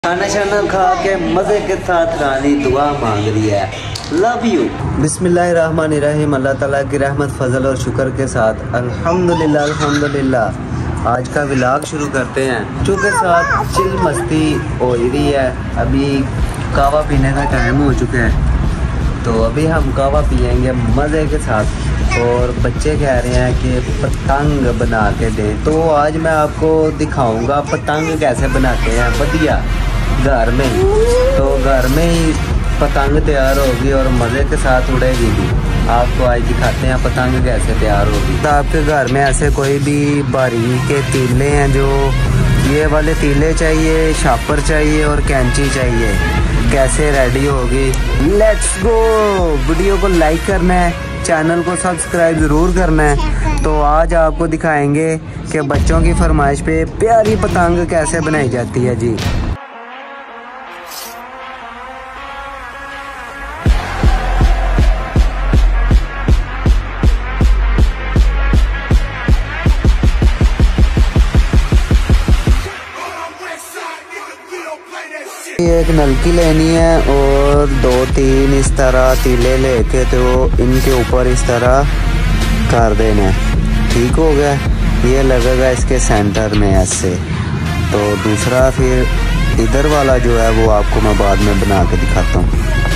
खाना शाना खा के मज़े के साथ रानी दुआ मांग रही है, लव यू। बिस्मिल्लाहिर्रहमानिर्रहीम। अल्लाह ताला की रहमत फजल और शुक्र के साथ अल्हम्दुलिल्लाह अल्हम्दुलिल्लाह आज का व्लॉग शुरू करते हैं। चूँकि साथ चिल मस्ती हो रही है, अभी कहवा पीने का टाइम हो चुका है, तो अभी हम कहवा पियेंगे मज़े के साथ। और बच्चे कह रहे हैं कि पतंग बना के दें, तो आज मैं आपको दिखाऊंगा पतंग कैसे बनाते हैं बढ़िया घर में ही। तो घर में ही पतंग तैयार होगी और मज़े के साथ उड़ेगी भी। आपको आज दिखाते हैं पतंग कैसे तैयार होगी। तो आपके घर में ऐसे कोई भी बारीक के तीले हैं, जो ये वाले तीले चाहिए, शापर चाहिए और कैंची चाहिए, कैसे रेडी होगी। Let's go. वीडियो को लाइक करना है, चैनल को सब्सक्राइब ज़रूर करना है। तो आज आपको दिखाएंगे कि बच्चों की फरमाइश पे प्यारी पतंग कैसे बनाई जाती है जी। एक नलकी लेनी है और 2-3 इस तरह तीले लेके तो इनके ऊपर इस तरह कर देना है। ठीक हो गया, ये लगेगा इसके सेंटर में ऐसे। तो दूसरा फिर इधर वाला जो है वो आपको मैं बाद में बना के दिखाता हूँ।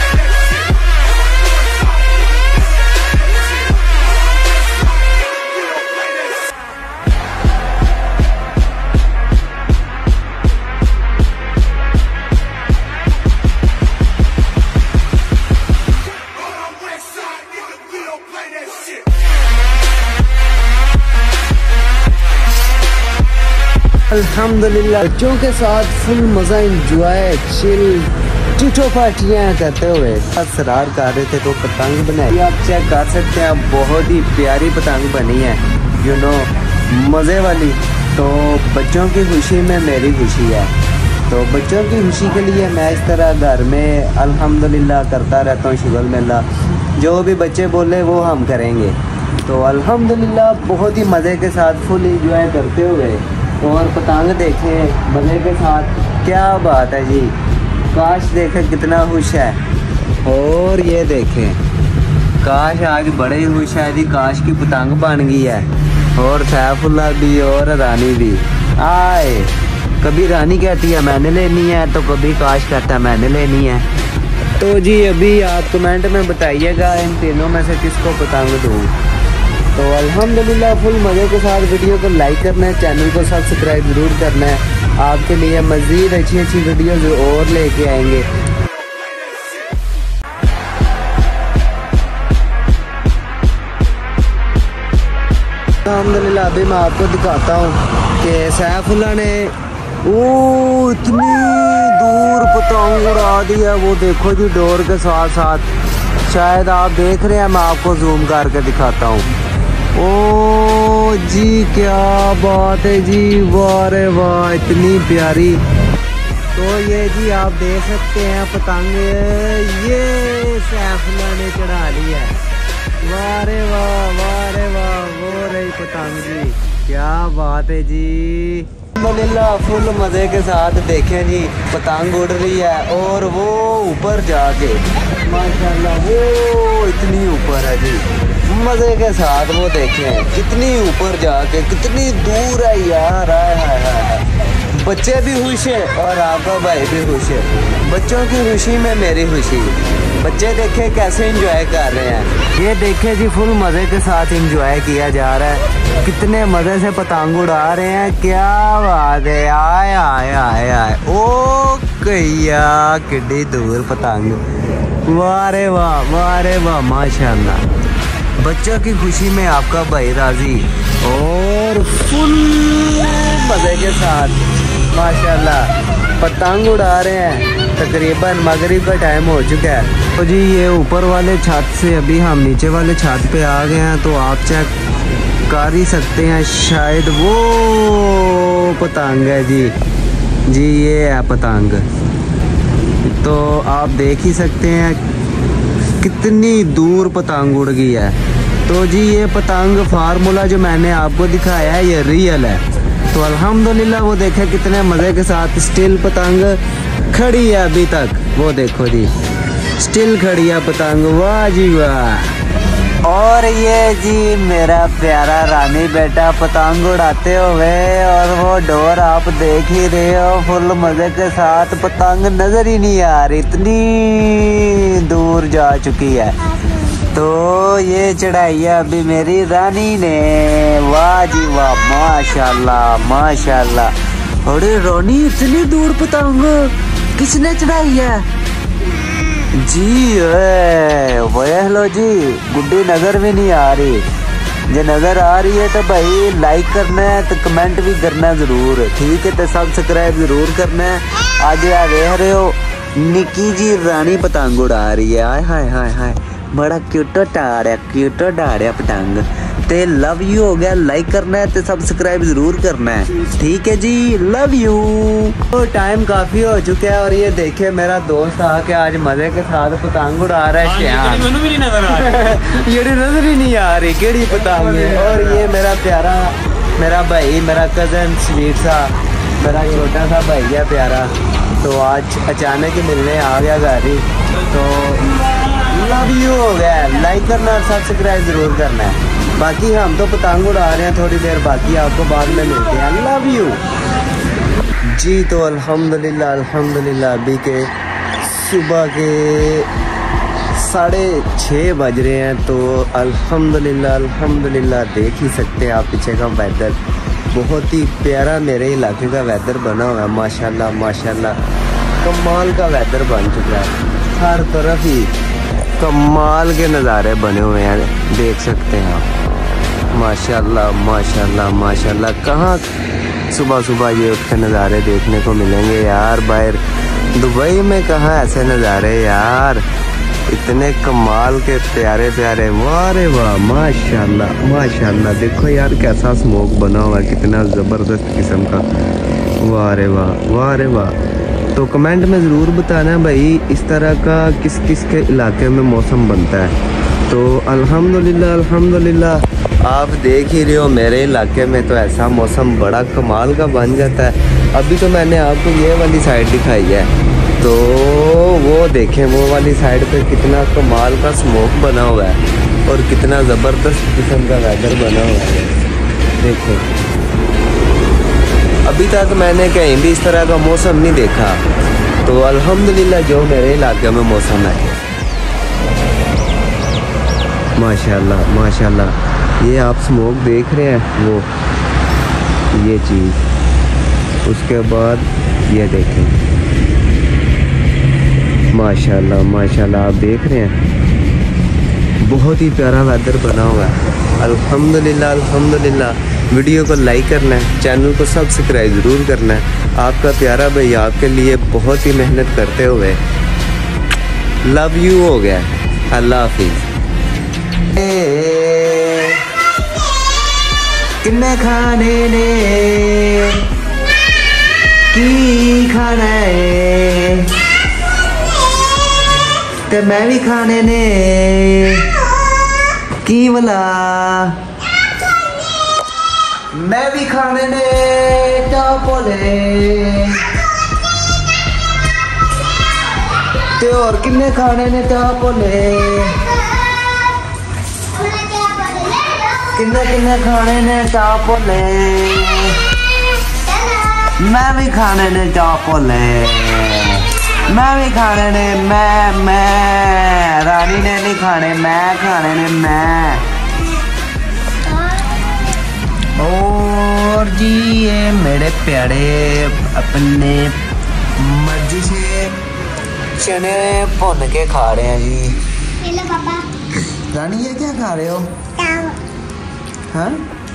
अल्हम्दुलिल्लाह बच्चों के साथ फुल मज़ा इंजॉय चिल चिटो पार्टियाँ करते हुए असरार कर रहे थे, तो पतंग बनाई आप चेक कर सकते हैं। बहुत ही प्यारी पतंग बनी है, यू नो, मज़े वाली। तो बच्चों की खुशी में मेरी खुशी है, तो बच्चों की खुशी के लिए मैं इस तरह घर में अल्हम्दुलिल्लाह करता रहता हूँ। शुगर मेला जो भी बच्चे बोले वो हम करेंगे। तो अल्हम्दुलिल्लाह बहुत ही मज़े के साथ फुल इंजॉय करते हुए और पतंग देखें मज़े के साथ। क्या बात है जी, काश देखें कितना खुश है। और ये देखें, काश आज बड़े ही खुश है जी, काश की पतंग बन गई है। और सैफुल्लाह भी और रानी भी आए। कभी रानी कहती है मैंने लेनी है, तो कभी काश कहता है मैंने लेनी है। तो जी अभी आप कमेंट में बताइएगा इन तीनों में से किसको पतंग दूँ। तो अल्हम्दुलिल्लाह फुल मज़े के साथ वीडियो को लाइक करना है, चैनल को सब्सक्राइब ज़रूर करना है। आपके लिए मज़ीद अच्छी अच्छी वीडियोज़ और लेके आएंगे। अल्हम्दुलिल्लाह अभी मैं आपको दिखाता हूँ कि सैफुल्लाह ने इतनी दूर पतंग उड़ा दी है। वो देखो जी डोर के साथ साथ, शायद आप देख रहे हैं, मैं आपको जूम करके दिखाता हूँ। ओ जी क्या बात है जी, वाह रे वाह, इतनी प्यारी। तो ये जी आप देख सकते हैं पतंग ये सैफुल्लाह ने चढ़ा ली है। वाह रे वाह, वाह रे वाह, वो रही पतंग जी, क्या बात है जी। अल्हम्दुलिल्लाह फुल मज़े के साथ देखें जी पतंग उड़ रही है और वो ऊपर जाके माशाल्लाह वो इतनी ऊपर है जी, मज़े के साथ। वो देखें कितनी ऊपर जाके कितनी दूर है यार। बच्चे भी खुश है और आपका भाई भी खुश है। बच्चों की खुशी में मेरी खुशी। बच्चे देखें कैसे एंजॉय कर रहे हैं। ये देखें जी फुल मज़े के साथ एंजॉय किया जा रहा है, कितने मज़े से पतंग उड़ा रहे हैं। क्या बात है, आए आए आए आए। ओ कैया किड्डी दूर पतंग, वाह रे वाह, वाह रे वाह, माशाल्लाह। बच्चों की खुशी में आपका भाई राजी और फुल मज़े के साथ माशाल्लाह पतंग उड़ा रहे हैं। तकरीबन मगरिब का टाइम हो चुका है। तो जी ये ऊपर वाले छत से अभी हम नीचे वाले छत पे आ गए हैं, तो आप चेक कर ही सकते हैं, शायद वो पतंग है जी। जी ये है पतंग, तो आप देख ही सकते हैं कितनी दूर पतंग उड़ गई है। तो जी ये पतंग फार्मूला जो मैंने आपको दिखाया है ये रियल है। तो अल्हम्दुलिल्लाह वो देखे कितने मज़े के साथ स्टिल पतंग खड़ी है अभी तक। वो देखो जी स्टिल खड़ी है पतंग, वाह जी वाह। और ये जी मेरा प्यारा रानी बेटा पतंग उड़ाते हुए, और वो डोर आप देख ही रहे हो फुल मज़े के साथ। पतंग नज़र ही नहीं आ रही, इतनी दूर जा चुकी है। तो ये चढ़ाई है अभी मेरी रानी ने, वाह जी वाह, माशाल्लाह माशाल्लाह। अरे रानी इतनी दूर पतंग किसने चढ़ाई है जी? वह लो जी, गुड्डी नज़र भी नहीं आ रही। जो नज़र आ रही है तो भाई लाइक करना है, तो कमेंट भी करना ज़रूर, ठीक है? तो सब्सक्राइब ज़रूर करना है। आज देख रहे हो निक्की जी रानी पतंग उड़ा रही है, हाय हाय हाय हाय, बड़ा क्यूटो डाड़ पतंग। ते लव यू हो गया, लाइक करना है तो सब्सक्राइब जरूर करना है, ठीक है जी, लव यू। तो टाइम काफी हो चुका है और ये देखिए मेरा दोस्त आके आज मजे के साथ पतंग उड़ा रहा है। ये नजर ही नहीं आ रही केड़ी पतंग है। और ये मेरा प्यारा मेरा भाई, मेरा कजन स्वीट सा, मेरा छोटा सा भाई है प्यारा, तो आज अचानक ही मिलने आ गया घर ही। तो लव यू हो गया, लाइक करना और सब्सक्राइब जरूर करना है। बाकी हम तो पतंग उड़ा रहे हैं, थोड़ी देर बाकी आपको बाद में मिलते हैं, लव यू जी। तो अल्हम्दुलिल्लाह अल्हम्दुलिल्लाह अभी के सुबह के 6:30 बज रहे हैं। तो अल्हम्दुलिल्लाह अल्हम्दुलिल्लाह देख ही सकते हैं आप पीछे का वेदर, बहुत ही प्यारा मेरे इलाके का वेदर बना हुआ है, माशाल्लाह माशाल्लाह कमाल का वेदर बन चुका है। हर तरफ ही कमाल के नज़ारे बने हुए हैं, देख सकते हैं आप, माशाल्लाह माशाल्लाह माशाल्लाह। कहाँ सुबह सुबह ये उठ के नज़ारे देखने को मिलेंगे यार, बाहर दुबई में कहाँ ऐसे नज़ारे यार, इतने कमाल के प्यारे प्यारे, वाह रे वाह, माशाल्लाह माशाल्लाह। देखो यार कैसा स्मोक बना हुआ है, कितना ज़बरदस्त किस्म का, वाह रे वाह, वाह रे वाह। तो कमेंट में ज़रूर बताना भाई इस तरह का किस किस के इलाके में मौसम बनता है। तो अल्हम्दुलिल्लाह अल्हम्दुलिल्लाह आप देख ही रहे हो मेरे इलाके में तो ऐसा मौसम बड़ा कमाल का बन जाता है। अभी तो मैंने आपको ये वाली साइड दिखाई है, तो वो देखें वो वाली साइड पे कितना कमाल का स्मोक बना हुआ है और कितना ज़बरदस्त किस्म का वेदर बना हुआ है, देखो। अभी तक मैंने कहीं भी इस तरह का मौसम नहीं देखा। तो अल्हम्दुलिल्लाह जो मेरे इलाके में मौसम है, माशाल्लाह माशाल्लाह। ये आप स्मोक देख रहे हैं, वो ये चीज़, उसके बाद ये देखें, माशाल्लाह माशाल्लाह आप देख रहे हैं, बहुत ही प्यारा वेदर बना हुआ है। अल्हम्दुलिल्लाह अल्हम्दुलिल्लाह। वीडियो को लाइक करना है, चैनल को सब्सक्राइब ज़रूर करना है। आपका प्यारा भाई आपके लिए बहुत ही मेहनत करते हुए लव यू हो गया, अल्लाह हाफिज़। किन्ने खाने ने की खाना है, ते मैं भी खाने ने की वाला, मैं भी खाने ने चापोले, ते और किन्ने खाने ने चापोले, किन्ने किन्ने खाने ने चापोले, मैं भी खाने ने चापोले, मैं भी खाने ने, मैं रानी ने नहीं खाने, मैं खाने ने मैं। और जी ये मेरे प्यारे अपने मर्जी से चने भुन के खा रहे हैं जी। हेलो पापा। रानी ये क्या खा रहे हो? हाँ?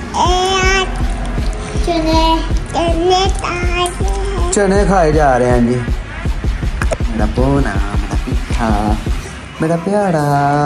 चने खाए जा रहे हैं जी। मेरा पोना, मेरा पिट्ठा, मेरा प्यारा।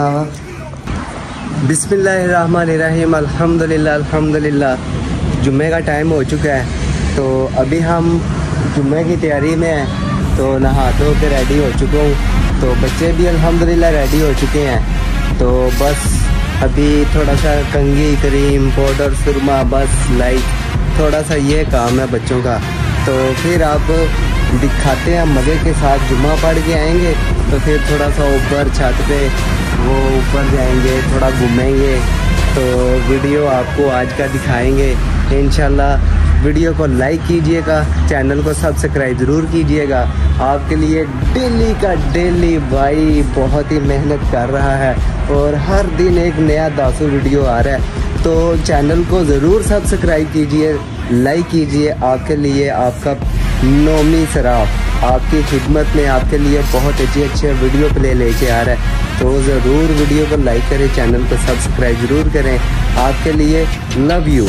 बिस्मिल्लाहिर्रहमानिर्रहीम, अल्हम्दुलिल्लाह अल्हम्दुलिल्लाह। जुम्मे का टाइम हो चुका है, तो अभी हम जुम्मे की तैयारी में हैं। तो नहा धो के रेडी हो चुका हूँ, तो बच्चे भी अल्हम्दुलिल्लाह रेडी हो चुके हैं। तो बस अभी थोड़ा सा कंघी, क्रीम, पाउडर, सुरमा, बस लाइक थोड़ा सा ये काम है बच्चों का। तो फिर आप दिखाते हैं, मज़े के साथ जुम्मा पढ़ के आएंगे तो फिर थोड़ा सा ऊपर छत पे वो ऊपर जाएंगे, थोड़ा घूमेंगे, तो वीडियो आपको आज का दिखाएंगे इंशाल्लाह। वीडियो को लाइक कीजिएगा, चैनल को सब्सक्राइब ज़रूर कीजिएगा। आपके लिए डेली का डेली भाई बहुत ही मेहनत कर रहा है और हर दिन एक नया दासू वीडियो आ रहा है, तो चैनल को ज़रूर सब्सक्राइब कीजिए, लाइक कीजिए। आपके लिए आपका नोमी सराफ आपकी खिदमत में आपके लिए बहुत अच्छे वीडियो प्ले लेके आ रहा है, तो ज़रूर वीडियो को लाइक करें, चैनल को सब्सक्राइब ज़रूर करें। आपके लिए लव यू।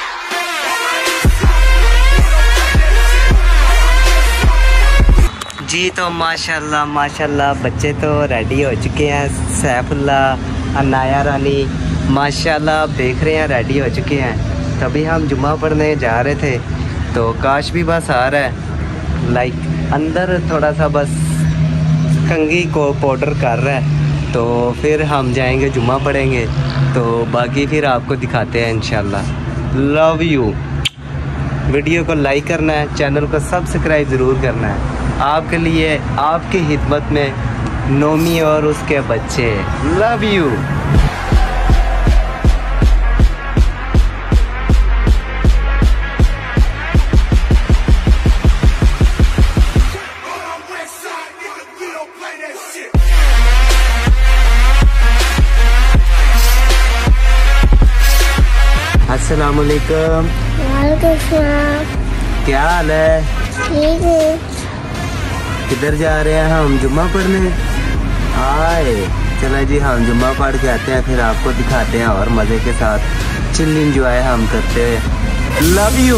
जी तो माशाल्लाह बच्चे तो रेडी हो चुके हैं। सैफुल्लाह, अनाया रानी माशाल्लाह आप देख रहे हैं रेडी हो चुके हैं। तभी हम जुम्मा पढ़ने जा रहे थे तो काश भी बस आ रहा है, लाइक अंदर थोड़ा सा बस कंघी को पाउडर कर रहा है, तो फिर हम जाएंगे जुम्मा पढ़ेंगे, तो बाकी फिर आपको दिखाते हैं इंशाल्लाह। Love you. वीडियो को लाइक करना है, चैनल को सब्सक्राइब ज़रूर करना है। आपके लिए आपकी खिदमत में नोमी और उसके बच्चे। Love you. अस्सलाम वालेकुम। क्या हाल है? ठीक है। किधर जा रहे हैं हम? जुम्मा पढ़ने आए। चलो जी हम जुम्मा पढ़ के आते हैं, फिर आपको दिखाते हैं और मज़े के साथ चिल इंजॉय हम करते हैं। Love you.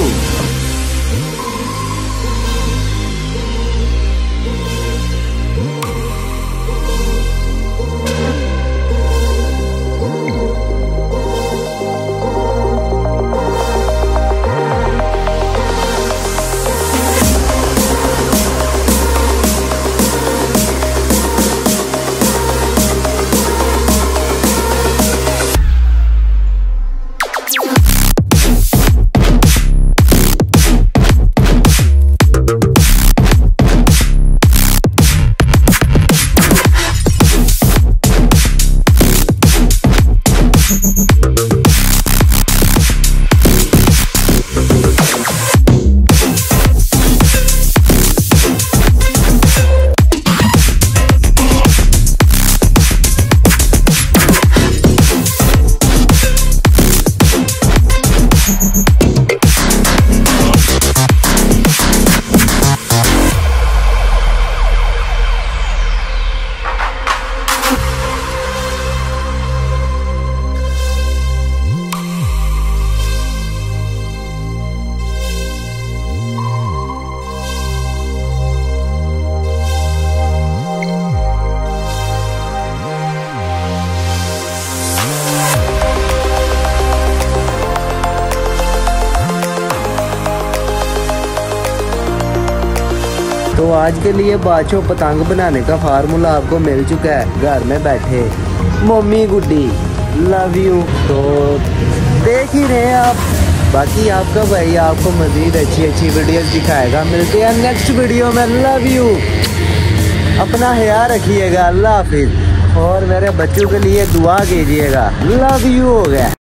तो आज के लिए बाचो पतंग बनाने का फार्मूला आपको मिल चुका है घर में बैठे। Mummy Guddi love you. तो देख ही रहे हैं आप, बाकी आपका भाई आपको मज़ीद अच्छी वीडियोस दिखाएगा। मिलते हैं नेक्स्ट वीडियो में। Love you. अपना ख्याल रखिएगा। अल्लाह हाफिज़। और मेरे बच्चों के लिए दुआ कीजिएगा। लव यू हो गया।